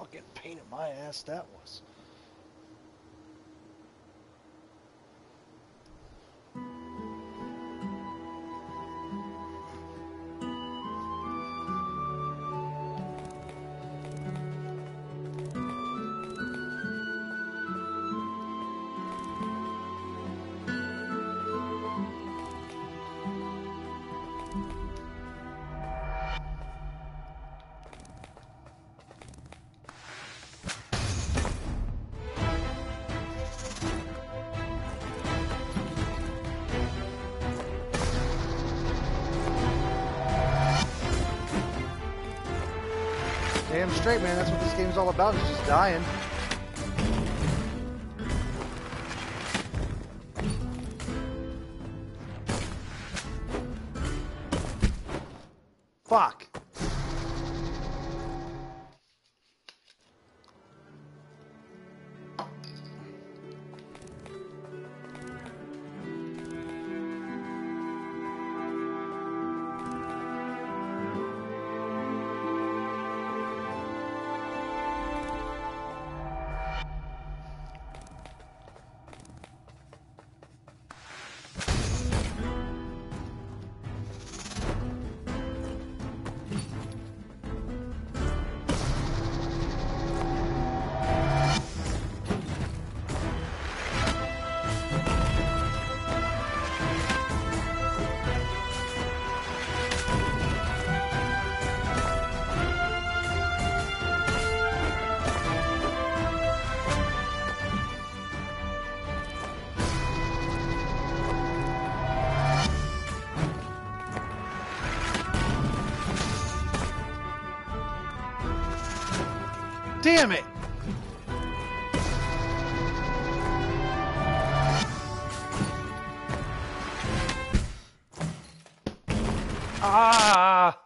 fucking pain in my ass that was. Damn straight, man. That's what this game's all about, is just dying. Fuck. Damn it! Ah!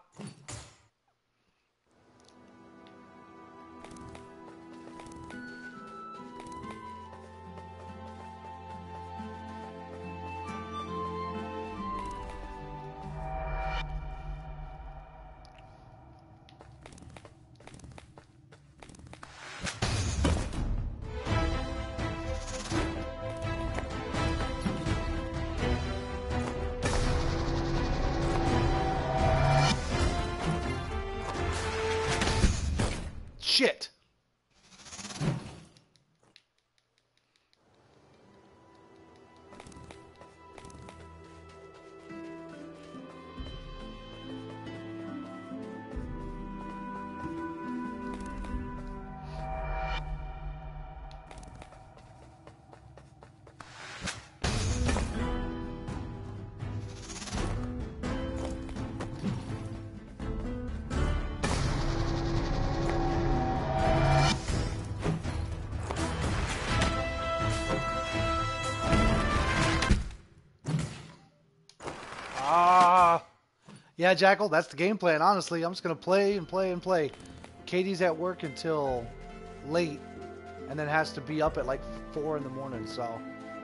Shit. Yeah, Jackal, that's the game plan, honestly. I'm just going to play and play and play. Katie's at work until late, and then has to be up at like 4 in the morning, so...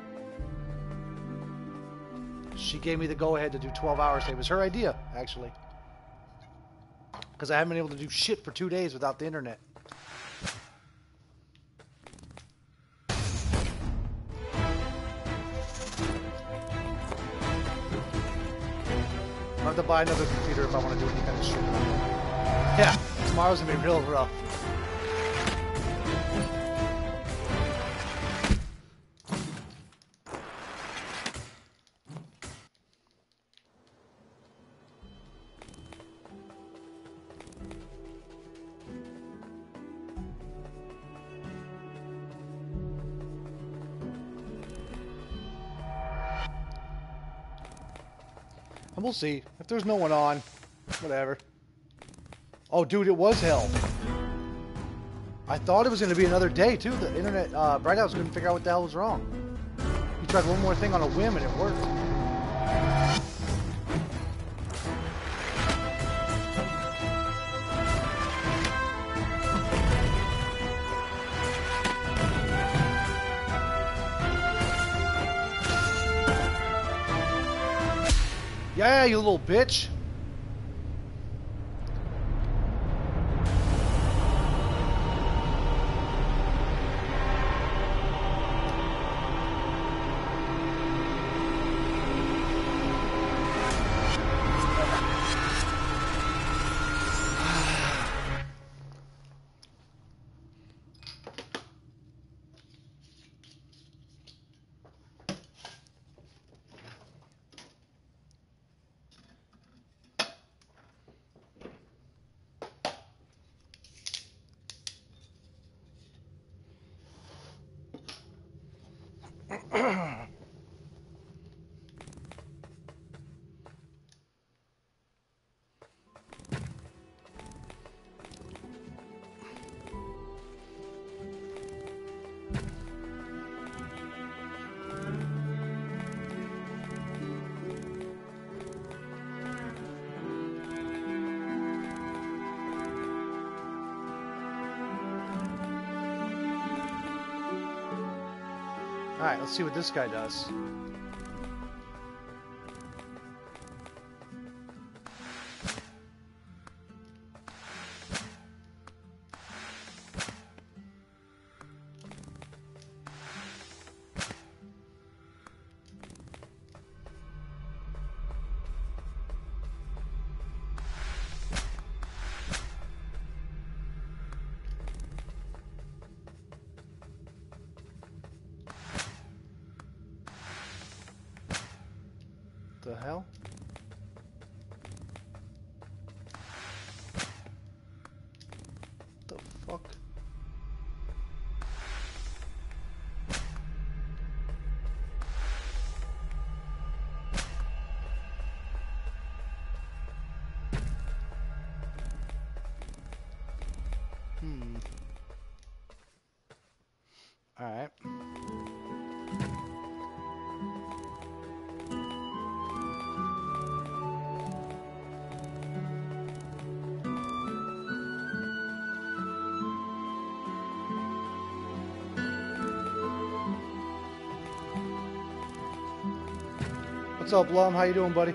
She gave me the go-ahead to do 12 hours. It was her idea, actually. Because I haven't been able to do shit for 2 days without the internet. I have to buy another computer if I want to do any kind of shit. Yeah, tomorrow's gonna be real rough. And we'll see. If there's no one on, whatever. Oh, dude, it was hell. I thought it was going to be another day, too. The internet, Bright House couldn't figure out what the hell was wrong. He tried one more thing on a whim, and it worked. Yeah, you little bitch. Alright, let's see what this guy does. The hell? The fuck? All right. What's up, Lum? How you doing, buddy?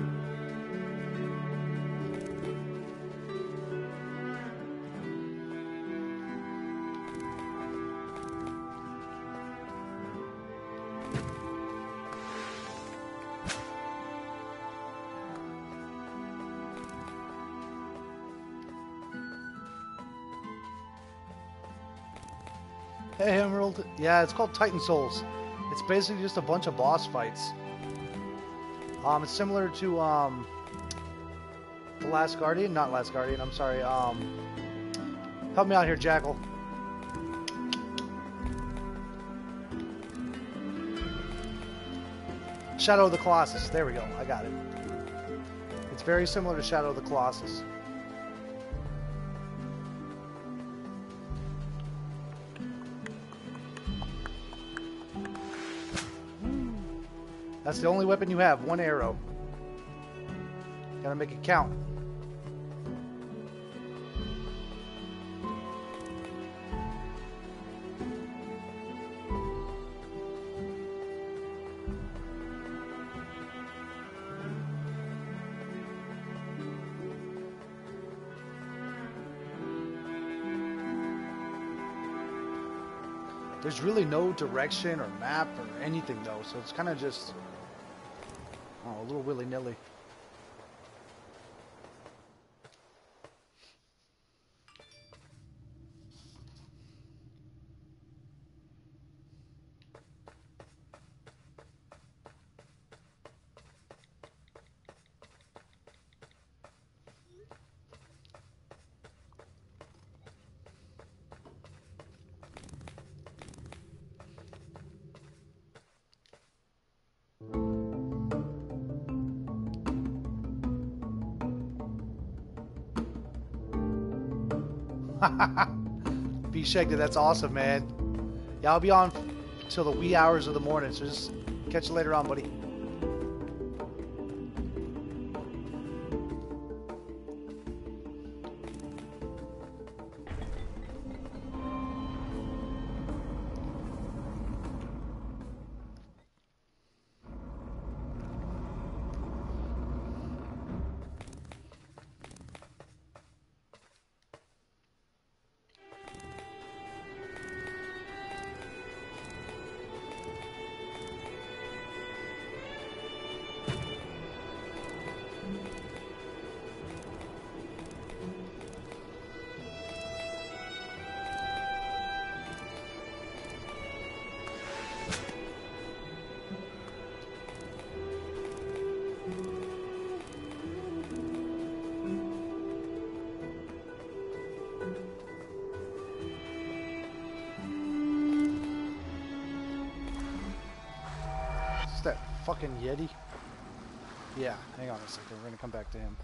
Hey, Emerald. Yeah, it's called Titan Souls. It's basically just a bunch of boss fights. It's similar to The Last Guardian, not Last Guardian. I'm sorry. Help me out here, Jackal. Shadow of the Colossus. There we go. I got it. It's very similar to Shadow of the Colossus. That's the only weapon you have. One arrow. Gotta make it count. There's really no direction or map or anything though, so it's kind of just a little willy-nilly. B-Shagda, that's awesome, man. Yeah, I'll be on till the wee hours of the morning, so just catch you later on, buddy. That fucking Yeti? Yeah, hang on a second. We're gonna come back to him.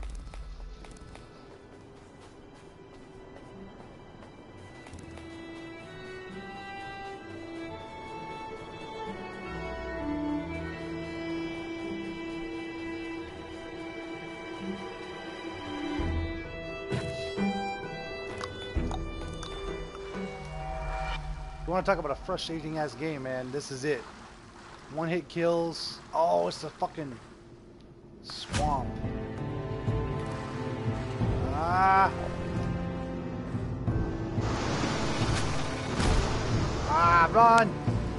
You want to talk about a frustrating ass game, man? This is it. One hit kills. Oh, it's a fucking swamp. Ah. Ah, run.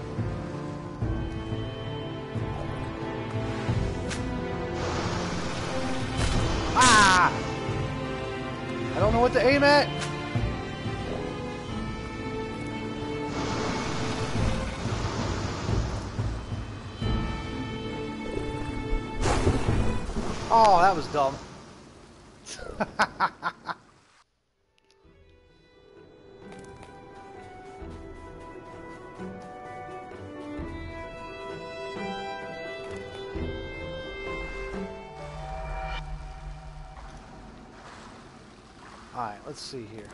Ah. I don't know what to aim at. Oh, that was dumb. Alright, let's see here.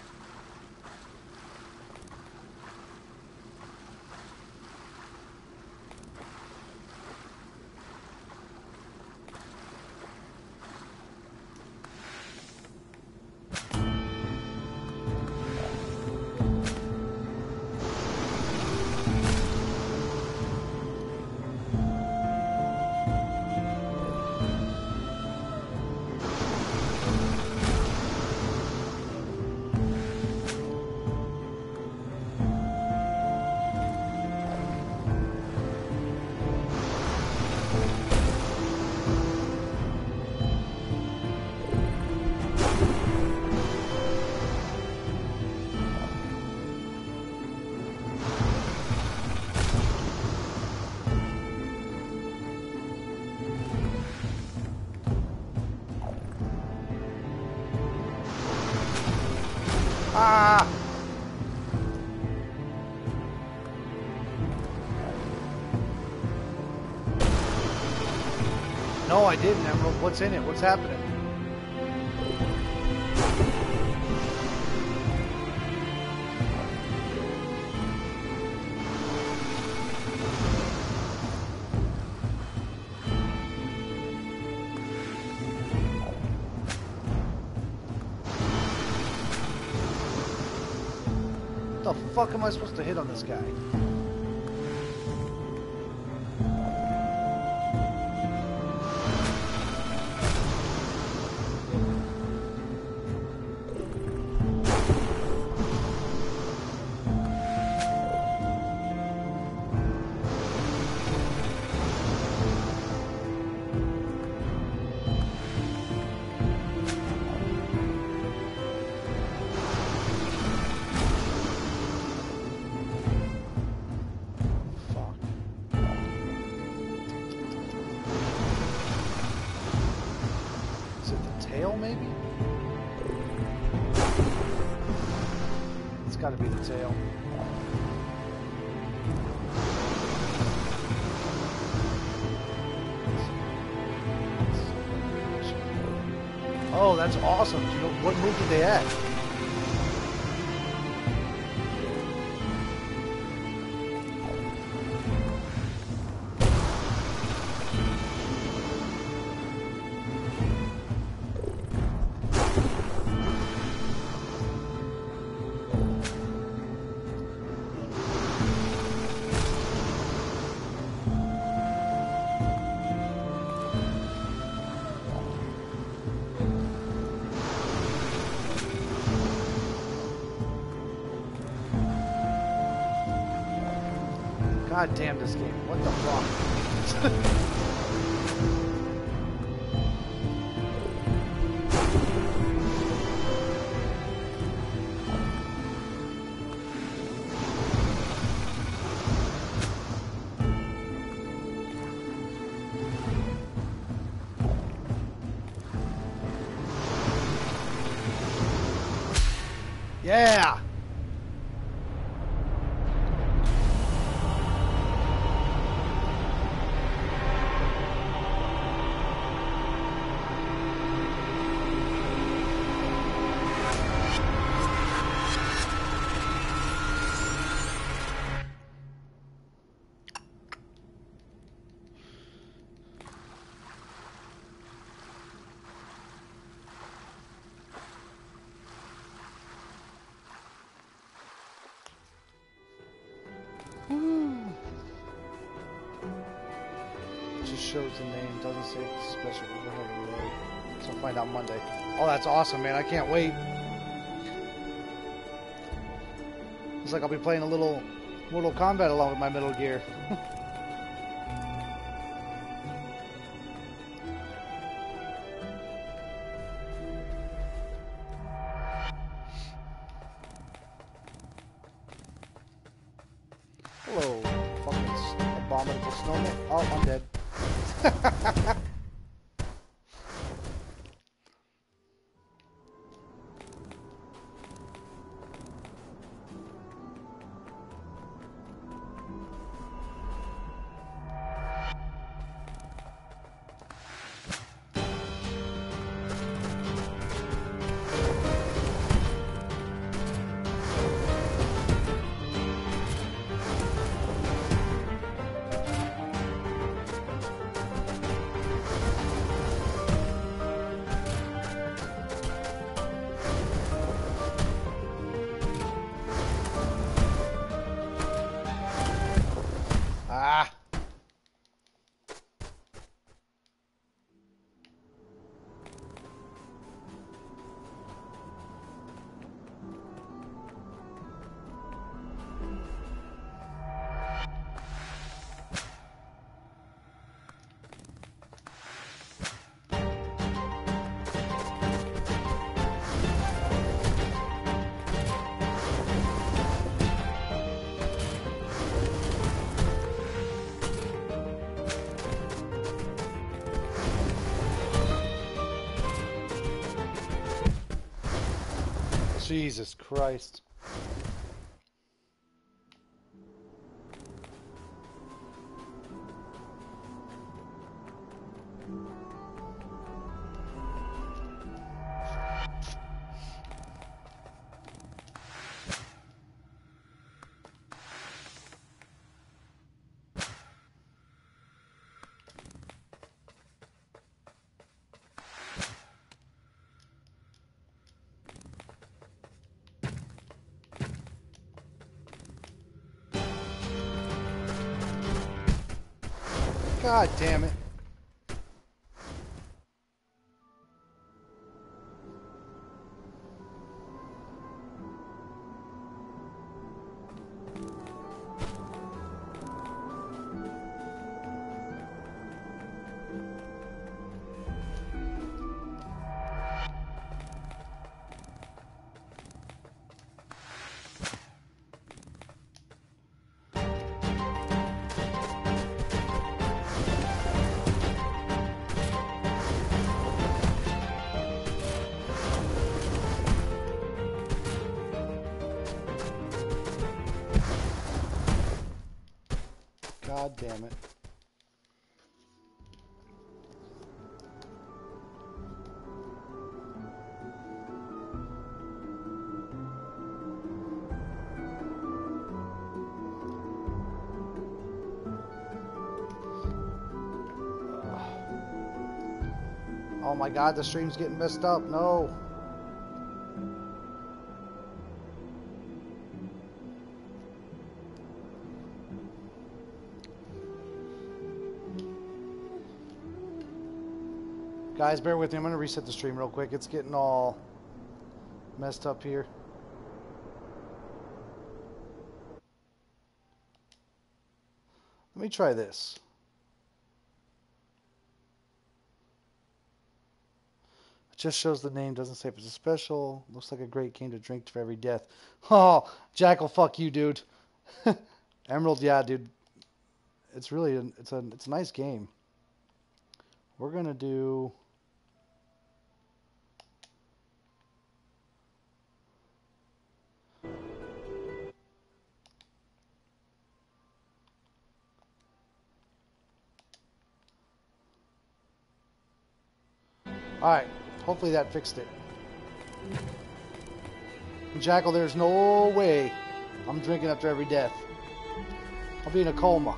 Ah! No, I didn't, Emerald. What's in it? What's happening? What the fuck am I supposed to hit on this guy? Maybe? It's gotta be the tail. Oh, that's awesome. Do you know what move did they add? God damn this game. What the fuck? Yeah! shows the name, doesn't say if it's special. So I'll find out Monday. Oh, that's awesome, man. I can't wait. Looks like I'll be playing a little Mortal Kombat along with my Metal Gear. Hello, fucking abominable snowman. Oh, I'm dead. Ah. Jesus Christ. God damn it. God damn it. Oh my God, the stream's getting messed up. No. Guys, bear with me. I'm going to reset the stream real quick. It's getting all messed up here. Let me try this. It just shows the name, doesn't say if it's a special. Looks like a great game to drink for every death. Oh, Jackal, fuck you, dude. Emerald, yeah, dude. It's really it's a nice game. We're gonna do. Alright, hopefully that fixed it. Jackal, there's no way I'm drinking after every death. I'll be in a coma.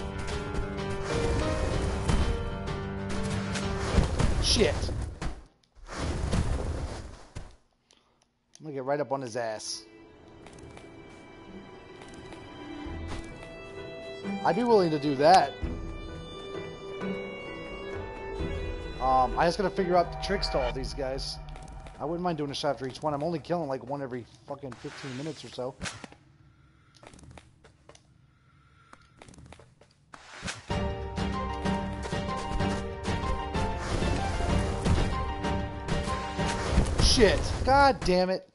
Shit. right up on his ass. I'd be willing to do that. I just gotta figure out the tricks to all these guys. I wouldn't mind doing a shot for each one. I'm only killing like one every fucking 15 minutes or so. Shit! God damn it!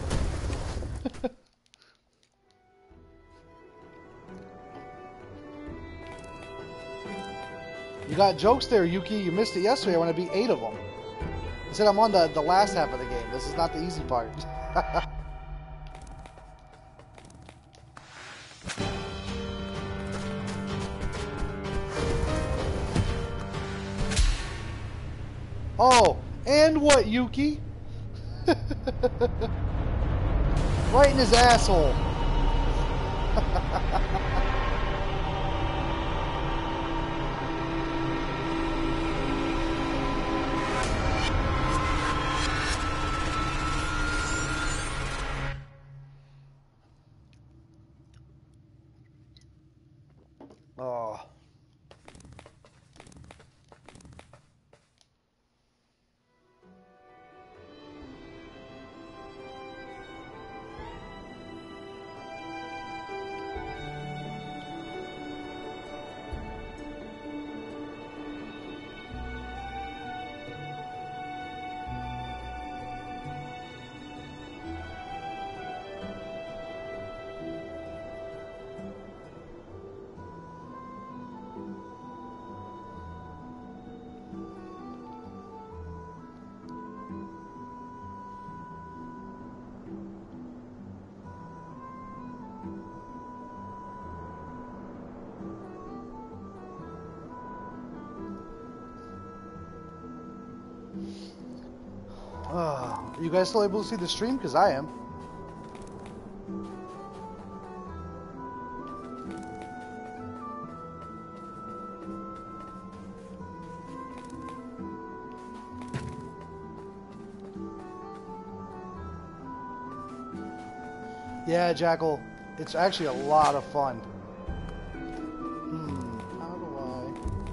You got jokes there, Yuki. You missed it yesterday. I want to beat 8 of them. I said I'm on the last half of the game. This is not the easy part. Oh, and what, Yuki? Right in his asshole. Oh. Are you guys still able to see the stream? Because I am. Yeah, Jackal. It's actually a lot of fun. How do I...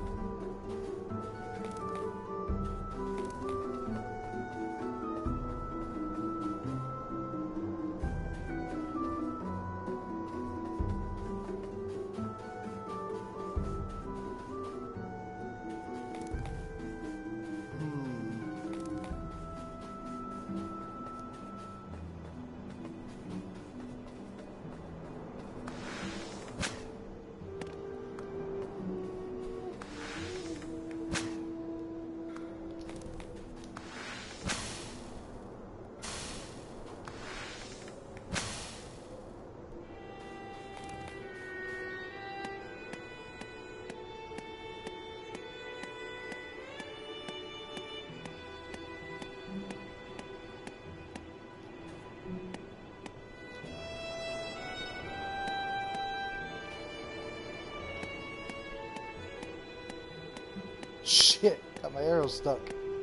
Shit, got my arrow stuck.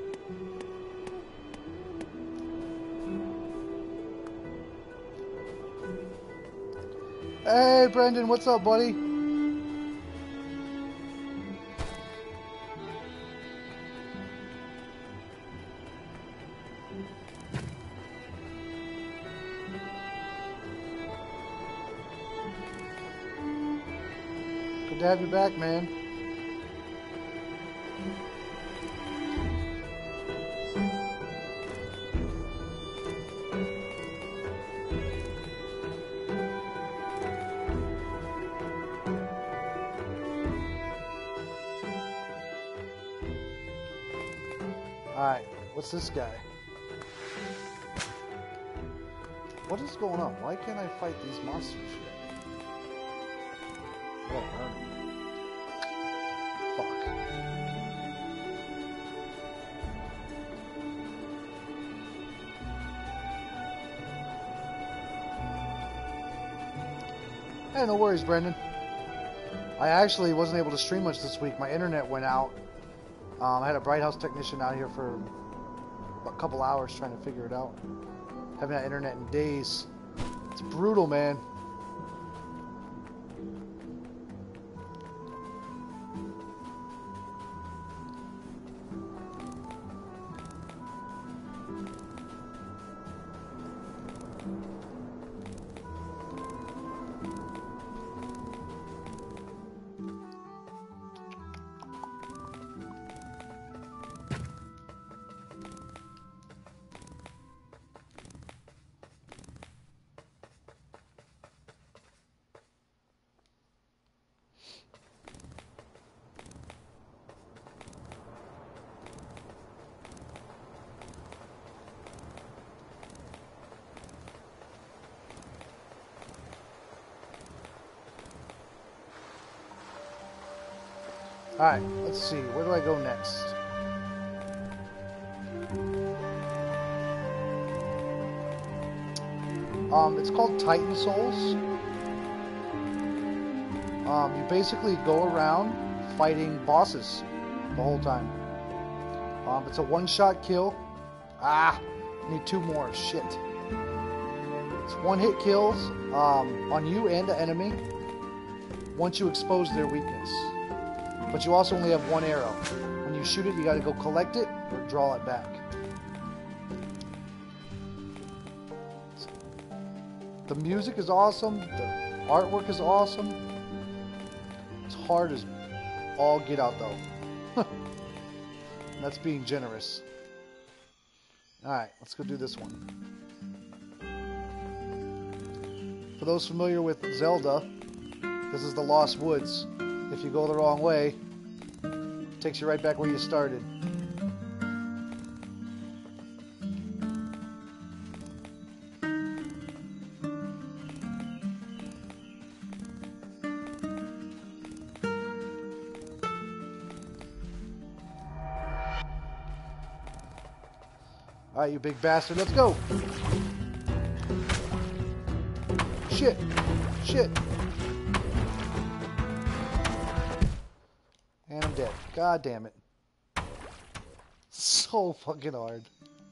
Hey, Brendan, what's up, buddy? Good to have you back, man. Alright, what's this guy? What is going on? Why can't I fight these monsters yet? Oh, fuck. Hey, no worries, Brendan. I actually wasn't able to stream much this week. My internet went out. I had a Bright House technician out here for a couple hours trying to figure it out. Haven't had internet in days. It's brutal, man. Alright, let's see. Where do I go next? It's called Titan Souls. You basically go around fighting bosses the whole time. It's a one-shot kill. Ah, need 2 more. Shit. It's one-hit kills on you and the enemy once you expose their weakness. But you also only have 1 arrow. When you shoot it, you gotta go collect it or draw it back. The music is awesome. The artwork is awesome. It's hard as all get out, though. That's being generous. Alright, let's go do this one. For those familiar with Zelda, this is the Lost Woods. If you go the wrong way, it takes you right back where you started. Alright, you big bastard, let's go! Shit! Shit! And I'm dead. God damn it. So fucking hard.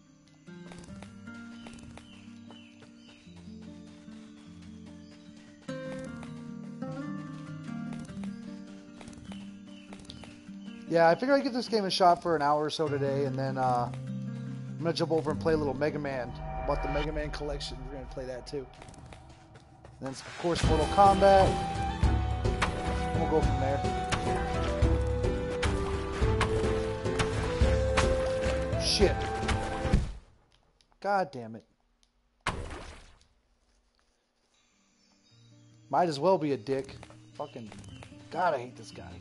Yeah, I figured I'd give this game a shot for an hour or so today, and then I'm gonna jump over and play a little Mega Man. I bought the Mega Man collection. We're gonna play that too. And then, of course, Mortal Kombat. We'll go from there. Shit. God damn it. Might as well be a dick. Fucking. God, I hate this guy.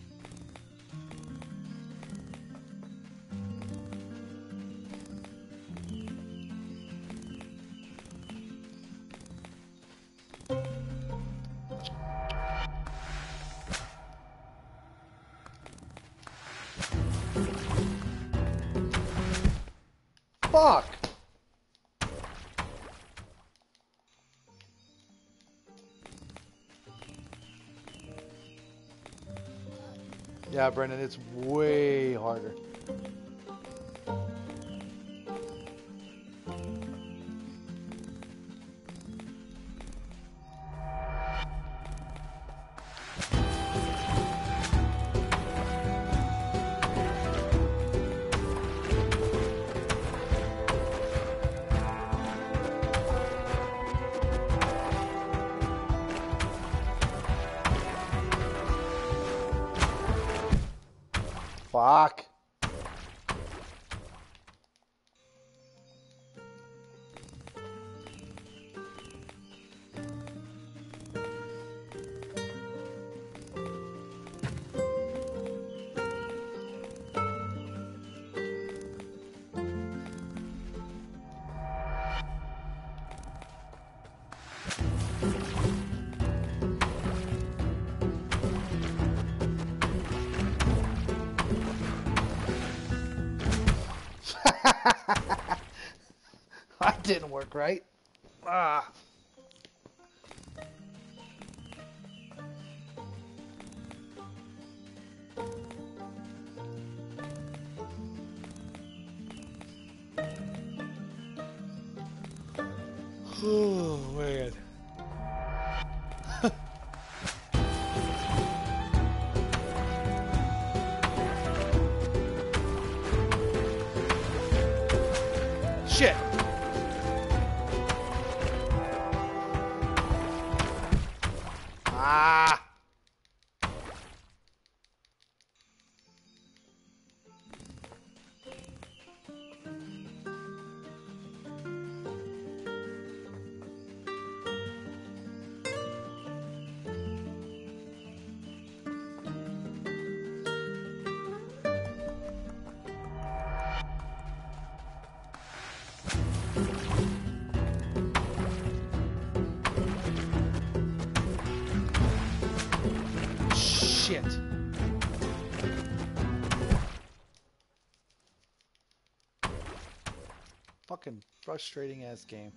Fuck! Yeah, Brendan, it's way harder. Fuck. That didn't work right. Ah. Oh, man. Shit. Ah. Shit. Fucking frustrating ass game.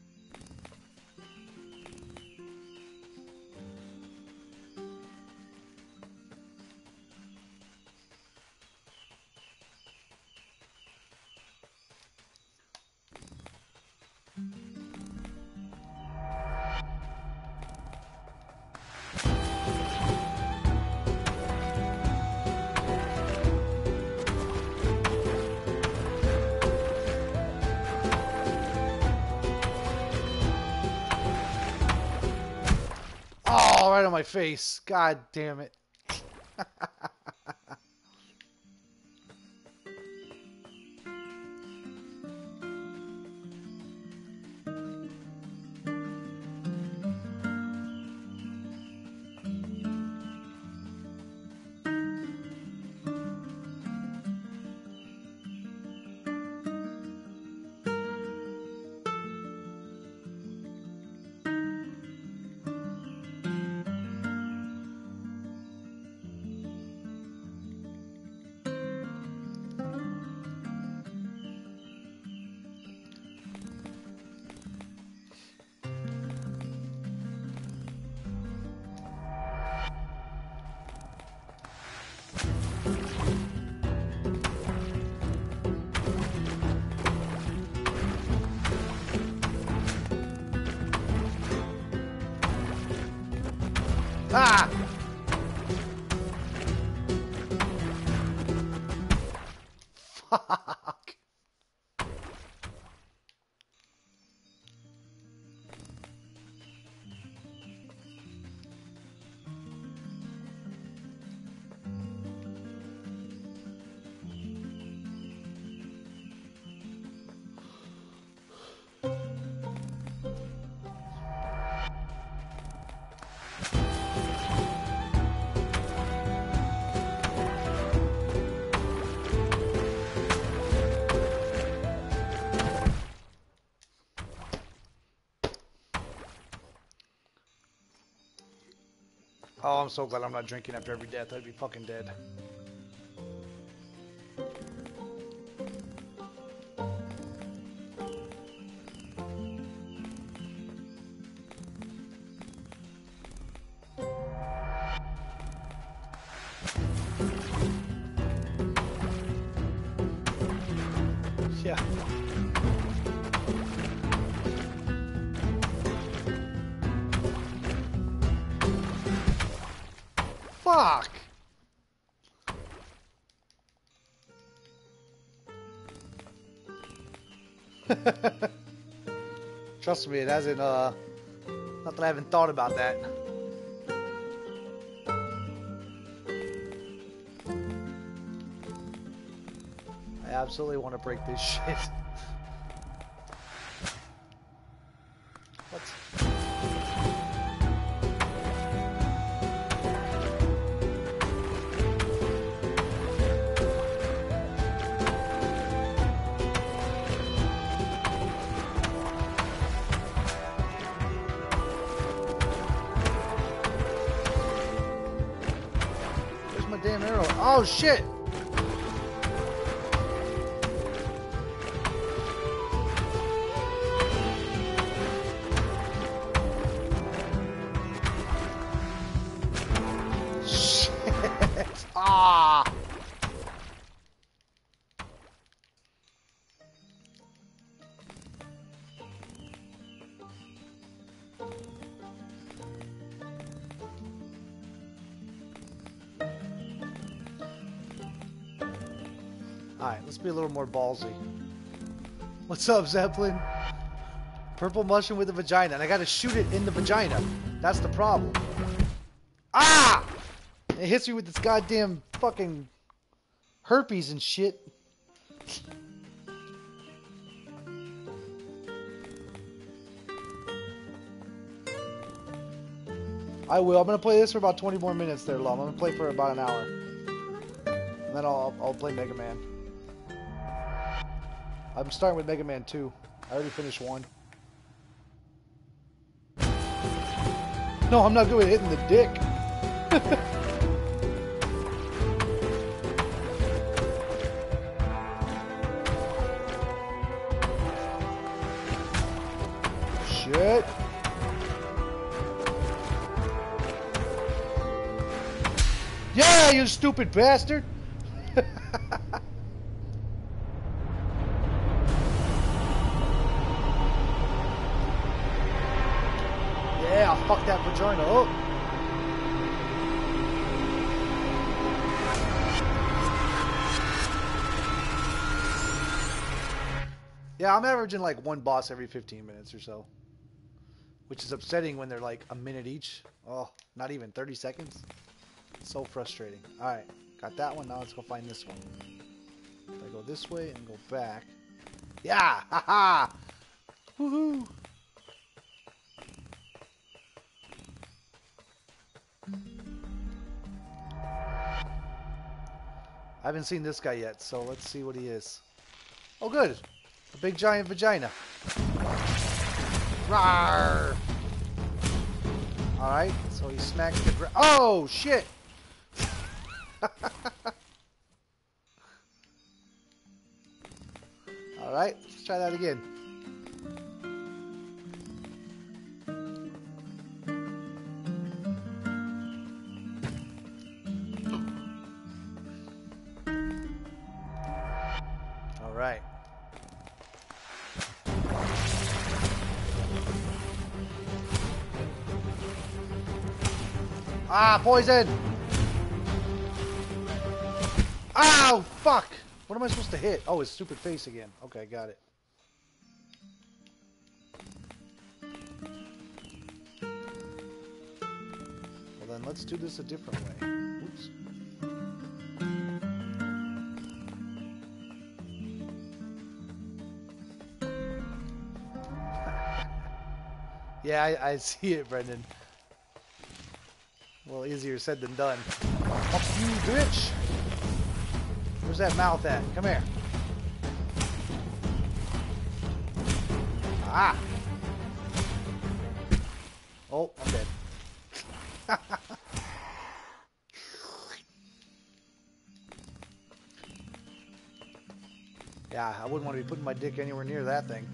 Oh, right on my face. God damn it. Ah! Fuck. Oh, I'm so glad I'm not drinking after every death. I'd be fucking dead. Yeah. Fuck. Trust me, it hasn't, not that I haven't thought about that. I absolutely want to break this shit. What? Where's my damn arrow? Oh shit! Ah! Alright, let's be a little more ballsy. What's up, Zeppelin? Purple mushroom with a vagina, and I gotta shoot it in the vagina. That's the problem. Ah! It hits me with this goddamn fucking herpes and shit. I will. I'm gonna play this for about 20 more minutes there, Lum. I'm gonna play for about an hour. And then I'll play Mega Man. I'm starting with Mega Man 2. I already finished 1. No, I'm not good at hitting the dick. Shit. Yeah, you stupid bastard. Yeah, fuck that vagina up. Yeah, I'm averaging like one boss every 15 minutes or so. Which is upsetting when they're like a minute each. Oh, not even 30 seconds. So frustrating. Alright, got that one. Now let's go find this one. If I go this way and go back. Yeah! Haha! Woohoo! I haven't seen this guy yet, so let's see what he is. Oh, good. A big giant vagina. Rawr! Alright, so he smacks the ground. Oh, shit! Alright, let's try that again. Alright. Ah, poison! Ow, fuck! What am I supposed to hit? Oh, his stupid face again. Okay, got it. Well then, let's do this a different way. Oops. Yeah, I see it, Brendan. Well, easier said than done. Fuck you, bitch! Where's that mouth at? Come here. Ah! Oh, I'm dead. Yeah, I wouldn't want to be putting my dick anywhere near that thing.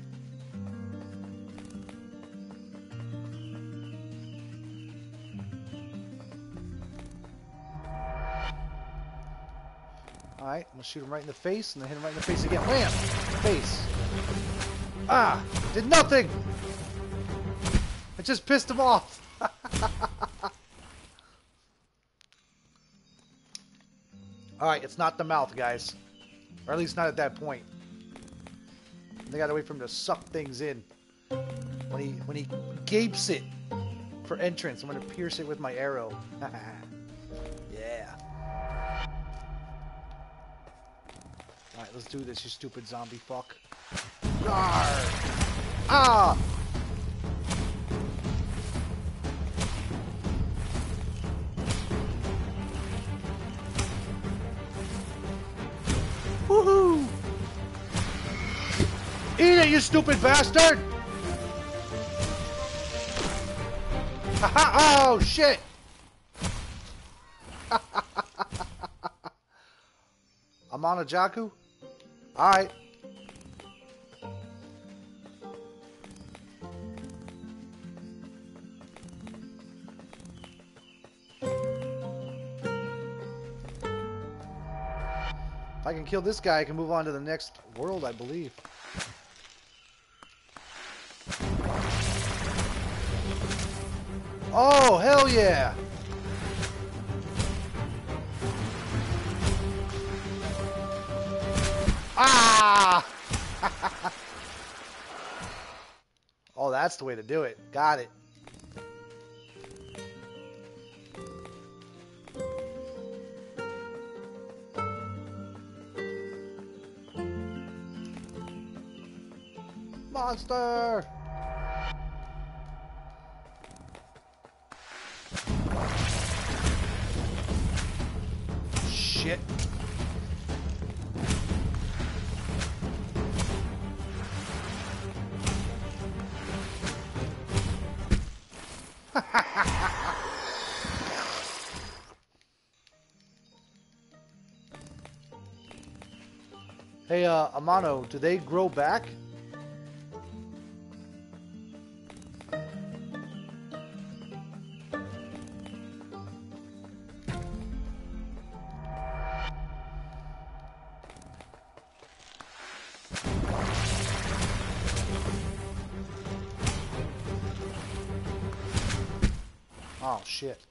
Alright, I'm gonna shoot him right in the face and then hit him right in the face again. Wham! Face. Ah! Did nothing! I just pissed him off! Alright, it's not the mouth, guys. Or at least not at that point. They gotta wait for him to suck things in. When he gapes it for entrance, I'm gonna pierce it with my arrow. Yeah. Alright, let's do this, you stupid zombie fuck. Rawr! Ah! Woohoo! Eat it, you stupid bastard! Haha! Oh, shit! I'm on a Jakku? Alright. If I can kill this guy, I can move on to the next world, I believe. Oh, hell yeah! that's the way to do it. Got it. Monster! Shit. Hey, Amano, do they grow back? Oh, shit.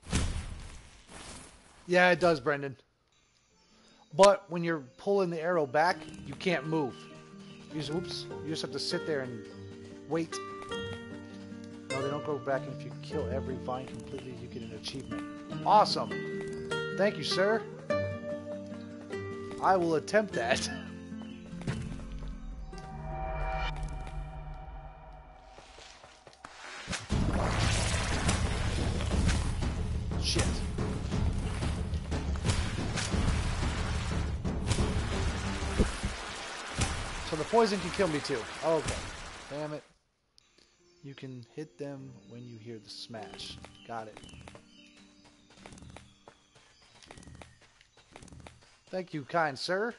Yeah, it does, Brendan. But when you're pulling the arrow back, you can't move. You just have to sit there and wait. No, they don't go back, and if you kill every vine completely, you get an achievement. Awesome! Thank you, sir. I will attempt that. Shit. So the poison can kill me too. Okay. Damn it. You can hit them when you hear the smash. Got it. Thank you, kind sir.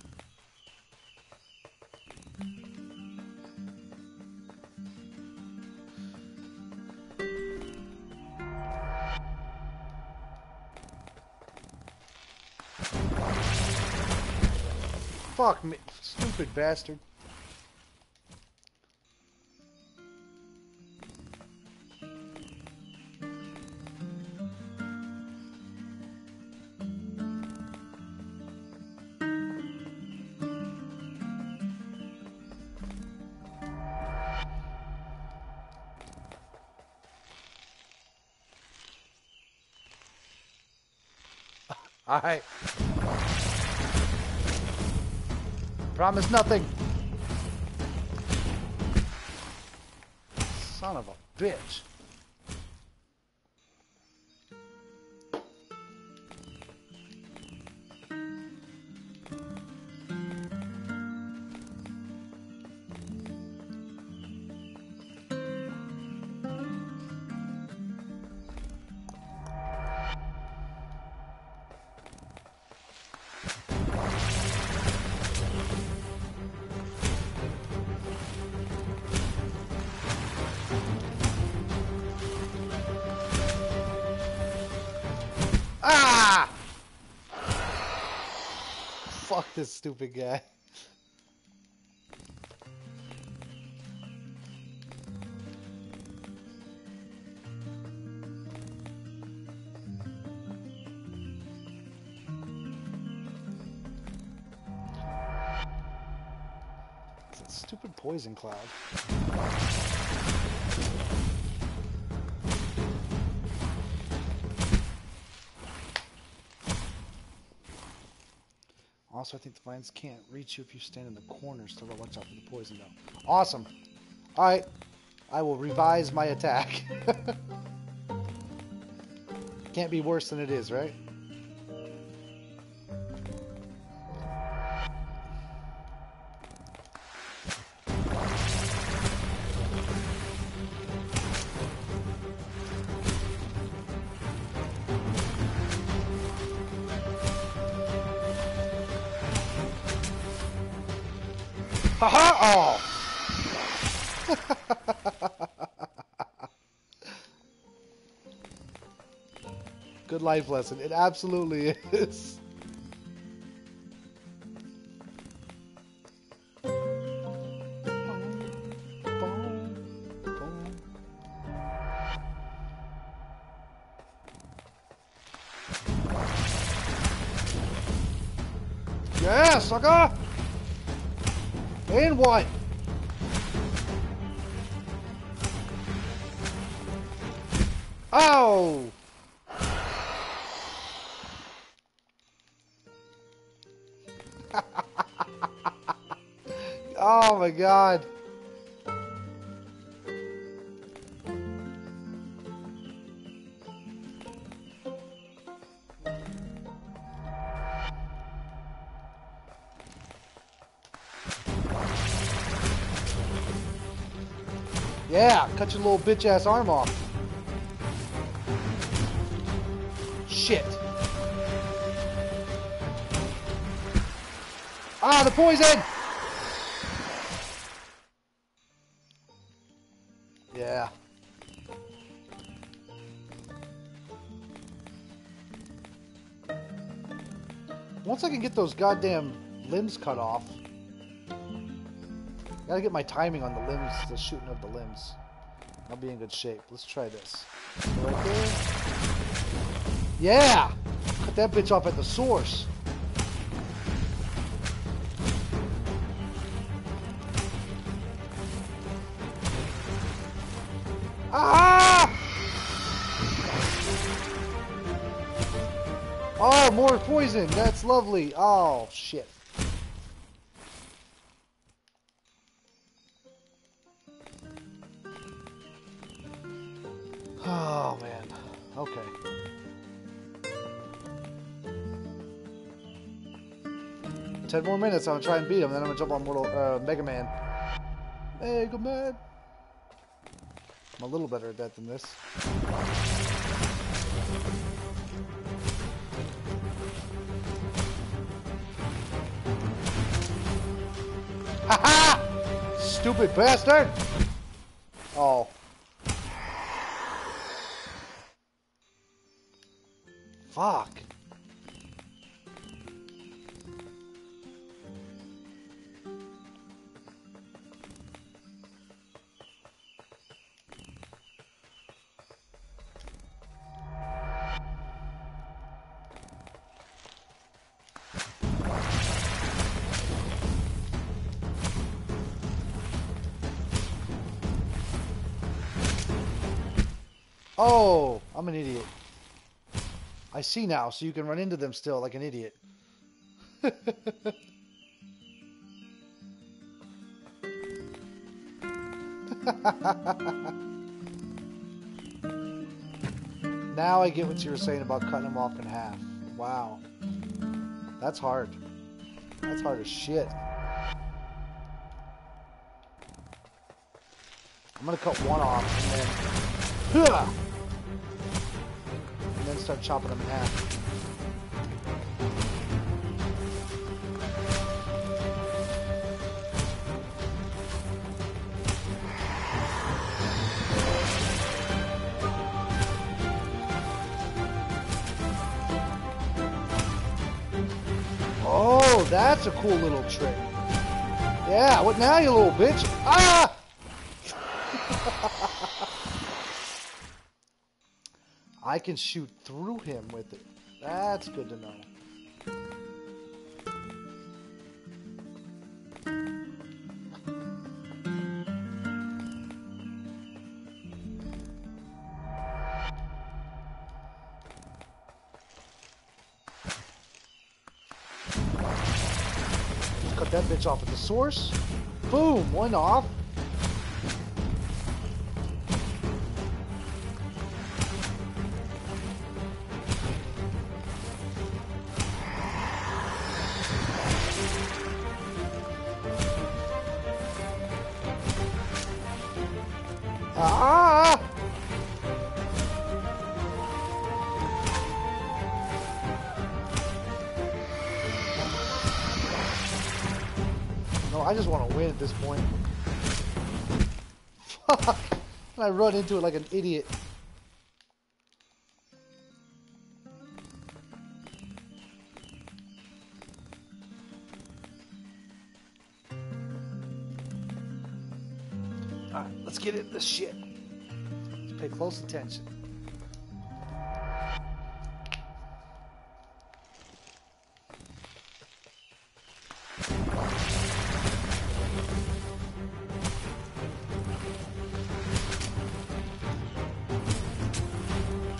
Fuck me, stupid bastard. Alright. Promise nothing. Son of a bitch. Ah! Fuck this stupid guy. It's a stupid poison cloud. Also, I think the vines can't reach you if you stand in the corners, so watch out for the poison, though. Awesome. Alright. I will revise my attack. Can't be worse than it is, right? Haha! Oh! Good life lesson. It absolutely is. Yeah, sucker! And what? Oh! Oh my god. Yeah, cut your little bitch ass arm off. Shit. Ah, the poison! Yeah. Once I can get those goddamn limbs cut off. Gotta get my timing on the limbs, the shooting of the limbs. I'll be in good shape. Let's try this. Right there. Yeah! Cut that bitch off at the source. Ah! Oh, more poison. That's lovely. Oh, shit. Oh, man. Okay. Ten more minutes. I'm gonna try and beat him. Then I'm gonna jump on Mega Man. Mega Man. I'm a little better at that than this. Ha-ha! Stupid bastard! Oh. Fuck. Oh, I'm an idiot. I see now, so you can run into them still like an idiot. Now I get what you were saying about cutting them off in half. Wow. That's hard. That's hard as shit. I'm gonna cut one off and then start chopping them in half. Oh, that's a cool little trick. Yeah, what now, you little bitch? Ah! I can shoot through him with it. That's good to know. Cut that bitch off at the source. Boom, one off. Ah! No, I just want to win at this point. Fuck! And I run into it like an idiot. Alright, let's get into this shit. Let's pay close attention.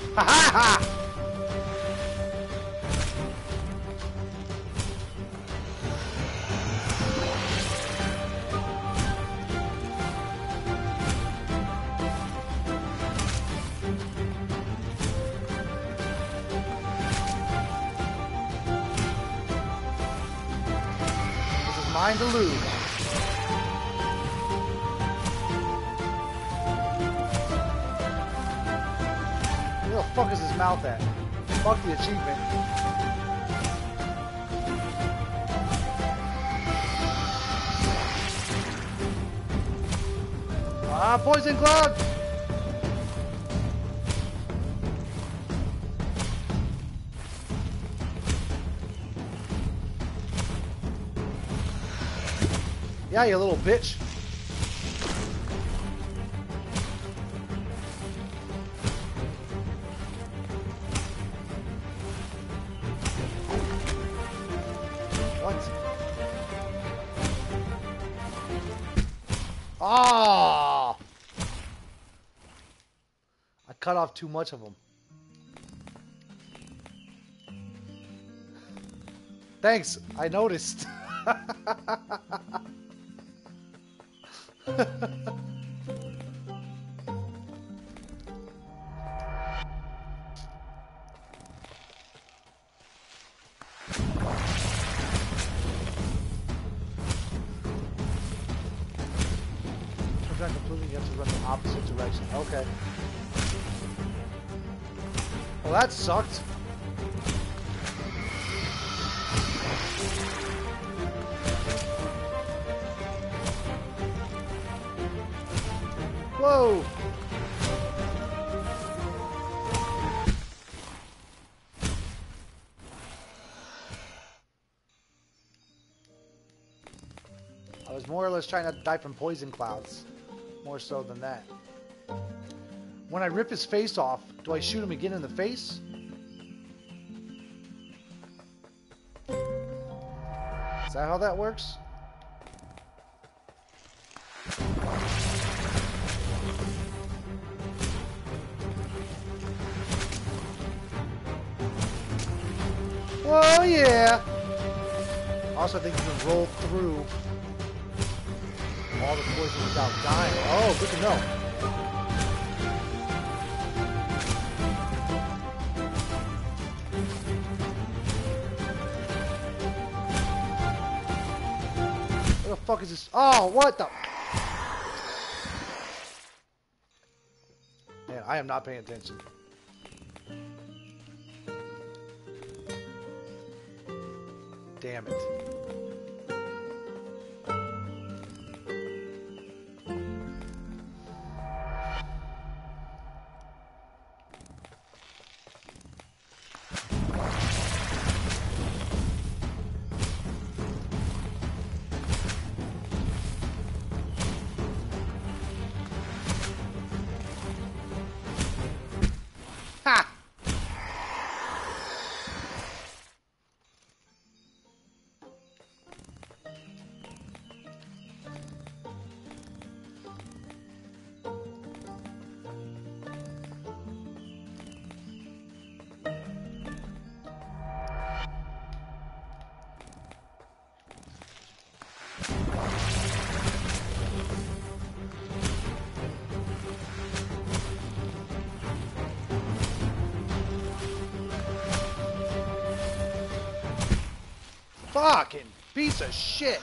Ha ha ha! Mine to lose. Where the fuck is his mouth at? Fuck the achievement. Ah, poison cloud! Yeah, you little bitch. What? Ah! I cut off too much of them. Thanks, I noticed. Completely, you have to run the opposite direction. Okay. Well, that sucked. Whoa! I was more or less trying not to die from poison clouds. More so than that. When I rip his face off, do I shoot him again in the face? Is that how that works? Oh yeah! Also, I think you can roll through all the poison without dying. Oh, good to know. What the fuck is this? Oh, what the? Man, I am not paying attention. Damn it. Ha! Fucking piece of shit.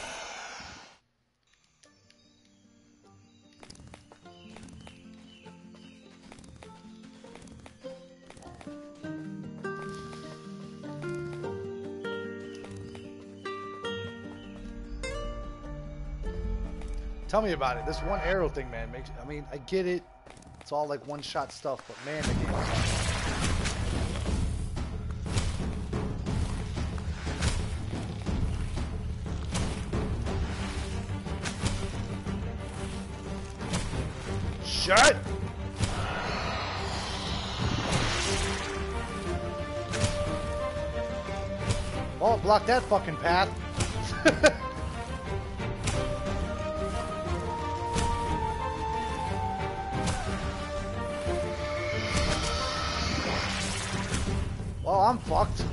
Tell me about it. This one arrow thing, man, makes... I mean, I get it. It's all like one-shot stuff, but man, the game is... Shut! Oh, block that fucking path. I'm fucked.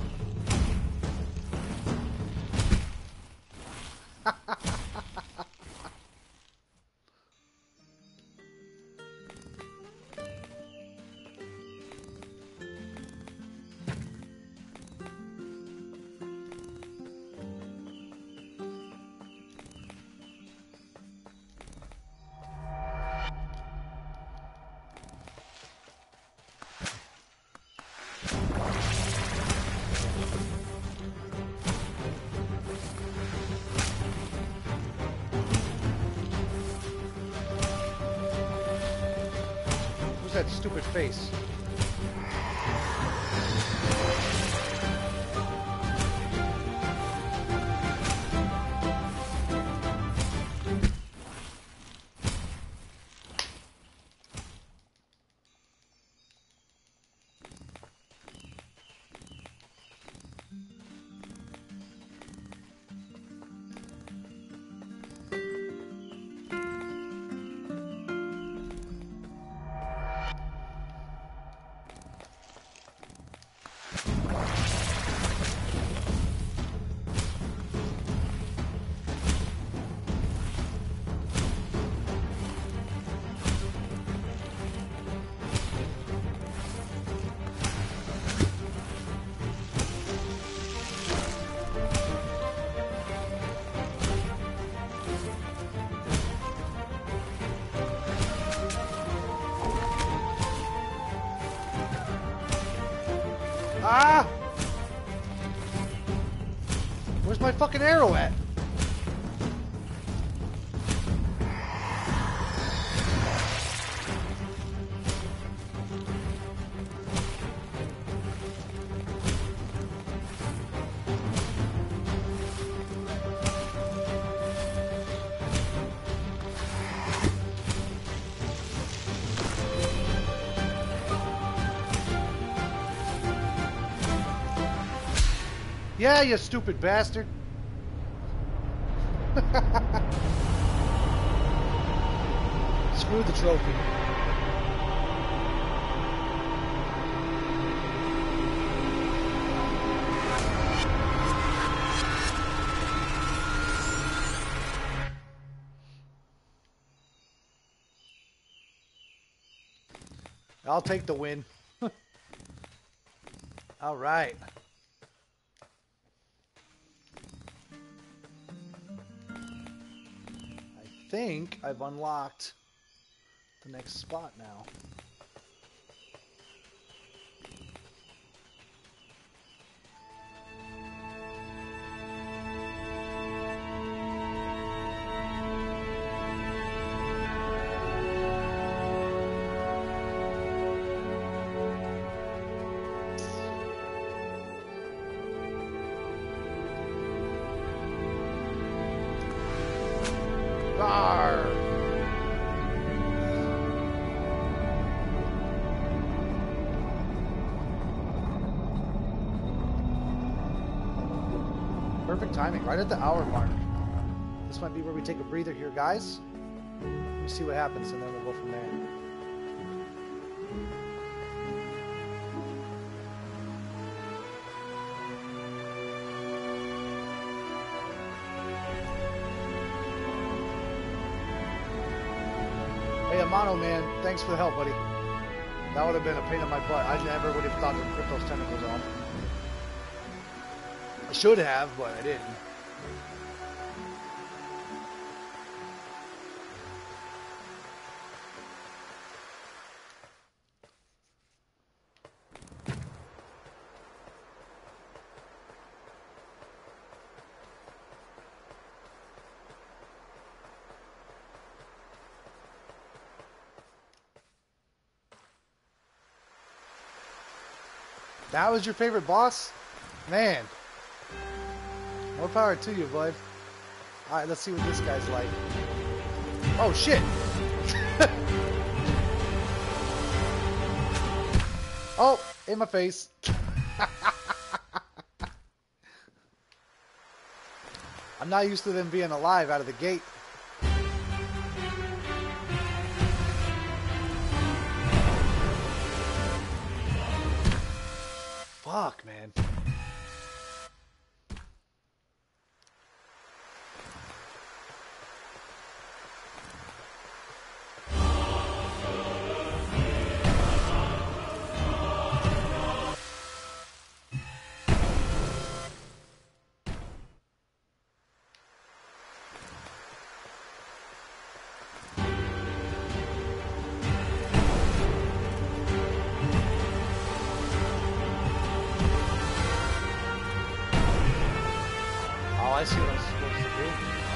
That stupid face. Ah! Where's my fucking arrow at? Yeah, you stupid bastard. Screw the trophy. I'll take the win. All right. I think I've unlocked the next spot now. Perfect timing, right at the hour mark. This might be where we take a breather here, guys. Let me see what happens, and then we'll go from there. Hey, Amano, man, thanks for the help, buddy. That would have been a pain in my butt. I never would have thought to rip those tentacles off. I should have, but I didn't. That was your favorite boss? Man. More power to you, bud. Alright, let's see what this guy's like. Oh, shit! Oh, in my face. I'm not used to them being alive out of the gate. Fuck, man. I see what I'm supposed to do.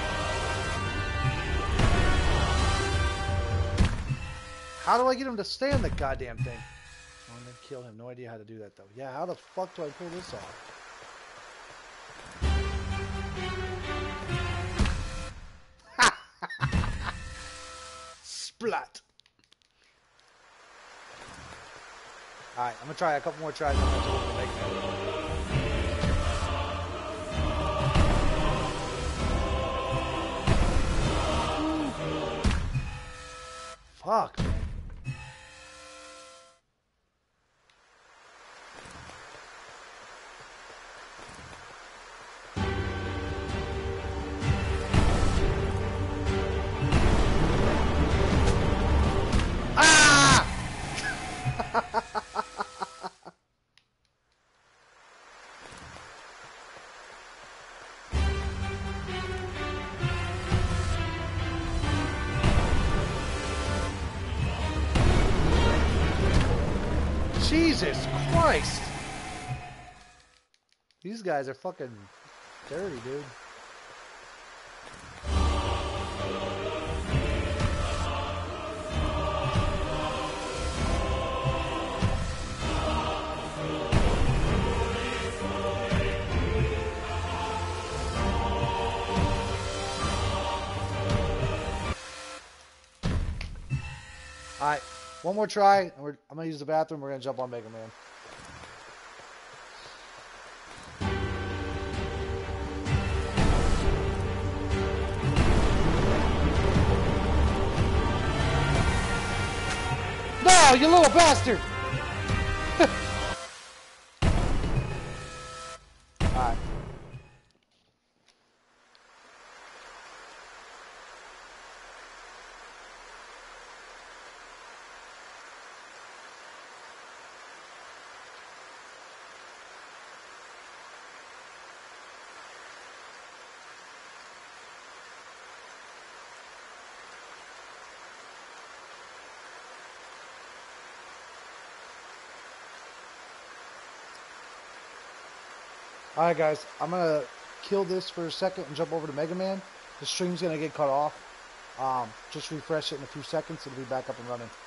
How do I get him to stay on the goddamn thing? Oh, and then kill him. No idea how to do that, though. Yeah, how the fuck do I pull this off? Splat! Alright, I'm gonna try a couple more tries. I'm gonna make that. Fuck, man. Ah! Jesus Christ! These guys are fucking dirty, dude. Alright, one more try, and I'm going to use the bathroom. We're going to jump on Mega Man. No, you little bastard! Alright. Alright guys, I'm going to kill this for a second and jump over to Mega Man. The stream's going to get cut off. Just refresh it in a few seconds. It'll be back up and running.